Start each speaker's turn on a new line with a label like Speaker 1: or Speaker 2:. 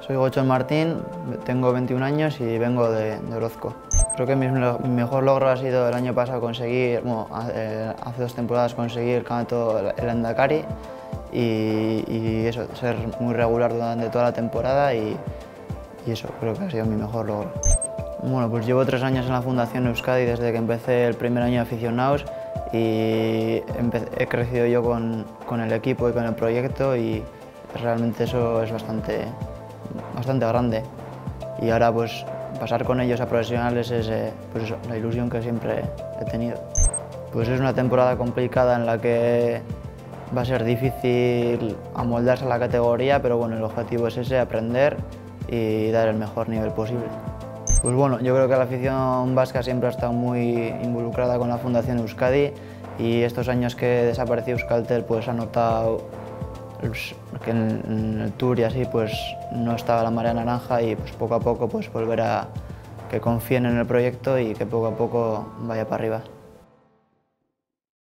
Speaker 1: Soy Gochón Martín, tengo 21 años y vengo de Orozco. Creo que mi mejor logro ha sido el año pasado conseguir, hace 2 temporadas conseguir el campeonato el Endakari y eso, ser muy regular durante toda la temporada y eso creo que ha sido mi mejor logro. Bueno, pues llevo 3 años en la Fundación Euskadi desde que empecé el primer año de aficionados y he crecido yo con el equipo y con el proyecto y realmente eso es bastante grande. Y ahora pues pasar con ellos a profesionales es pues eso, la ilusión que siempre he tenido. Pues es una temporada complicada en la que va a ser difícil amoldarse a la categoría, pero bueno, el objetivo es ese, aprender y dar el mejor nivel posible. Pues bueno, yo creo que la afición vasca siempre ha estado muy involucrada con la Fundación Euskadi y estos años que desapareció Euskaltel pues ha notado que en el Tour y así pues no estaba la marea naranja y pues poco a poco pues volver a que confíen en el proyecto y que poco a poco vaya para arriba.